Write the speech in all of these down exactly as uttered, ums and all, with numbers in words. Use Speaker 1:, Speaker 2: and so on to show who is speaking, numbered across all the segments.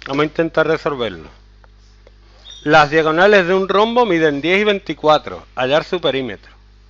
Speaker 1: Vamos a intentar resolverlo. Las diagonales de un rombo miden diez y veinticuatro. Hallar su perímetro.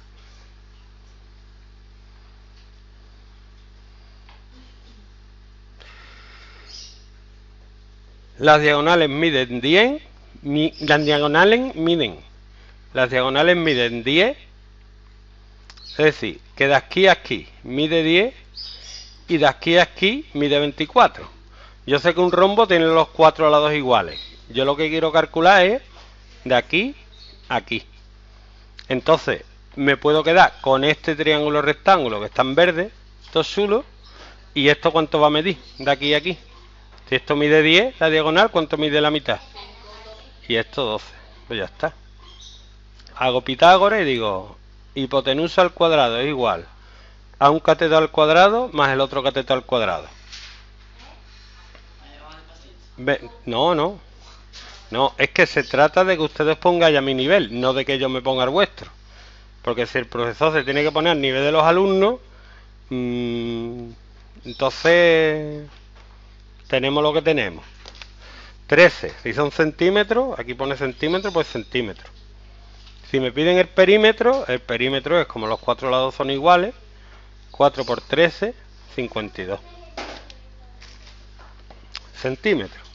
Speaker 1: Las diagonales miden diez. Mi, las diagonales miden. Las diagonales miden diez. Es decir, que de aquí a aquí mide diez. Y de aquí a aquí mide veinticuatro. Yo sé que un rombo tiene los cuatro lados iguales. Yo lo que quiero calcular es de aquí a aquí. Entonces, me puedo quedar con este triángulo rectángulo que está en verde, esto es chulo. ¿Y esto cuánto va a medir? De aquí a aquí. Si esto mide diez, la diagonal, ¿cuánto mide la mitad? Y esto doce. Pues ya está. Hago Pitágoras y digo, hipotenusa al cuadrado es igual a un cateto al cuadrado más el otro cateto al cuadrado. Ve, no, no. No, es que se trata de que ustedes pongan a mi nivel, no de que yo me ponga al vuestro. Porque si el profesor se tiene que poner al nivel de los alumnos, mmm, entonces tenemos lo que tenemos. trece, si son centímetros, aquí pone centímetros, pues centímetros. Si me piden el perímetro, el perímetro es como los cuatro lados son iguales, cuatro por trece, cincuenta y dos centímetros.